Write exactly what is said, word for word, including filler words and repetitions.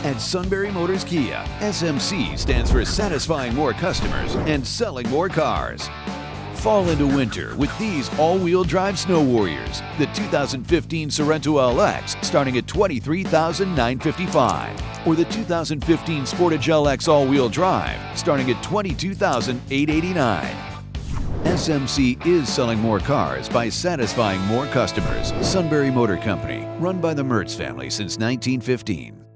At Sunbury Motors Kia, S M C stands for satisfying more customers and selling more cars. Fall into winter with these all-wheel drive snow warriors. The two thousand fifteen Sorento L X starting at twenty-three thousand nine hundred fifty-five dollars or the two thousand fifteen Sportage L X all-wheel drive starting at twenty-two thousand eight hundred eighty-nine dollars. S M C is selling more cars by satisfying more customers. Sunbury Motor Company, run by the Mertz family since nineteen fifteen.